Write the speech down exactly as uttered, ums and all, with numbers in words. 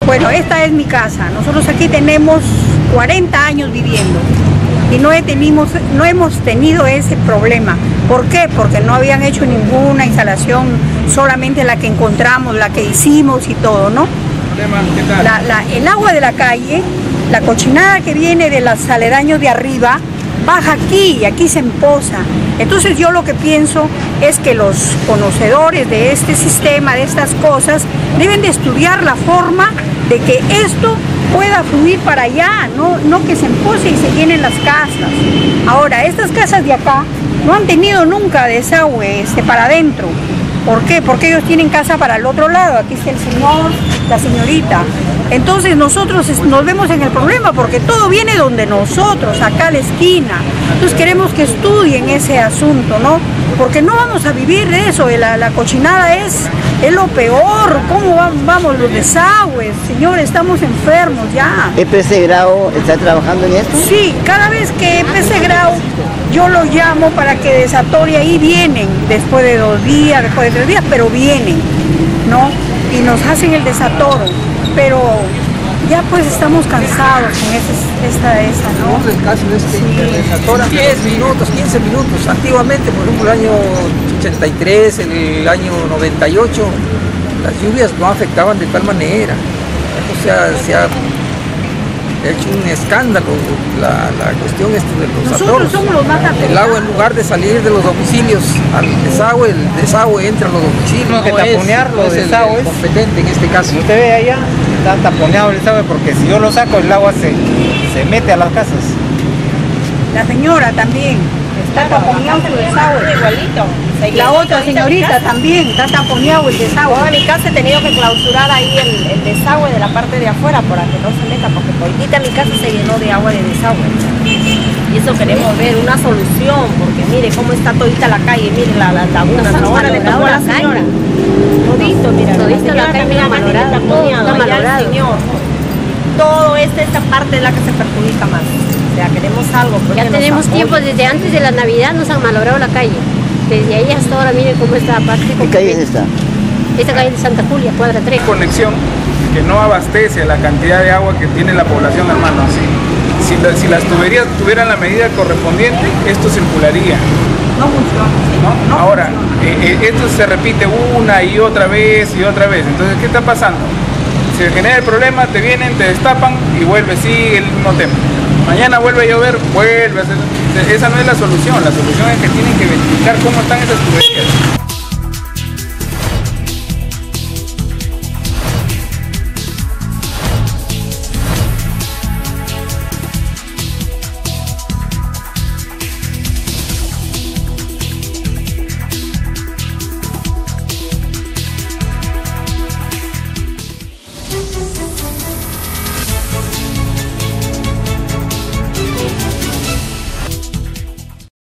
Bueno, esta es mi casa. Nosotros aquí tenemos cuarenta años viviendo y no, he tenido, no hemos tenido ese problema. ¿Por qué? Porque no habían hecho ninguna instalación, solamente la que encontramos, la que hicimos y todo, ¿no? ¿Qué tal? La, la, el agua de la calle, la cochinada que viene de los aledaños de arriba, baja aquí y aquí se empoza. Entonces yo lo que pienso es que los conocedores de este sistema, de estas cosas, deben de estudiar la forma de que esto pueda fluir para allá, no, no que se empoce y se llenen las casas. Ahora, estas casas de acá no han tenido nunca desagüe este, para adentro. ¿Por qué? Porque ellos tienen casa para el otro lado. Aquí está el señor, la señorita. Entonces nosotros nos vemos en el problema porque todo viene donde nosotros, acá a la esquina. Entonces queremos que estudien ese asunto, ¿no? Porque no vamos a vivir de eso. La, la cochinada es, es lo peor. ¿Cómo vamos los desagües? Señor, estamos enfermos ya. ¿E P C Grau está trabajando en esto? Sí, cada vez que E P C Grau yo lo llamo para que desatore, ahí vienen, después de dos días, después de tres días, pero vienen, ¿no? Y nos hacen el desatoro, pero ya pues estamos cansados con ese, esta, esa, ¿no? El caso de este, Sí. desatora diez minutos, quince minutos. Antiguamente, por ejemplo, el año ochenta y tres, el año noventa y ocho, las lluvias no afectaban de tal manera. O sea, se ha hecho un escándalo la, la cuestión este de los Nosotros atoros. somos los más afectados. El agua, en lugar de salir de los domicilios al desagüe, el desagüe entra a los domicilios. Tenemos que No es- taponear no los es el- el desagües. competente en este caso. Si usted ve allá, está taponeado el desagüe porque si yo lo saco el agua se, se mete a las casas. La señora también está taponeado su desagüe. Igualito. La otra señorita también está taponeado el desagüe. Toda mi casa he tenido que clausurar ahí el, el desagüe de la parte de afuera para que no se meta, porque ahorita mi casa se llenó de agua de desagüe. Y eso queremos ver, una solución, porque mire cómo está todita la calle, mire la, la laguna. Ahora le tocó a la señora. Todito, mira, Todito la calle también malograda, está todo está allá el malogrado. señor. Todo esta, esta parte es la que se perjudica más. O sea, queremos algo. pues, Ya que nos tenemos apoye. tiempo, desde antes de la Navidad nos han malogrado la calle. Desde ahí hasta ahora, miren cómo está la parte. ¿Qué calle es esta? Esta calle de Santa Julia, cuadra tres. Conexión que no abastece a la cantidad de agua que tiene la población, hermano. Si, si, la- si las tuberías tuvieran la medida correspondiente, esto circularía. No funciona. ¿no? No Ahora, funciona. eh, eh, esto se repite una y otra vez y otra vez. Entonces, ¿qué está pasando? Se genera el problema, te vienen, te destapan y vuelve, sigue el mismo tema. Mañana vuelve a llover, vuelve a hacer... Esa no es la solución. La solución es que tienen que verificar cómo están esas tuberías.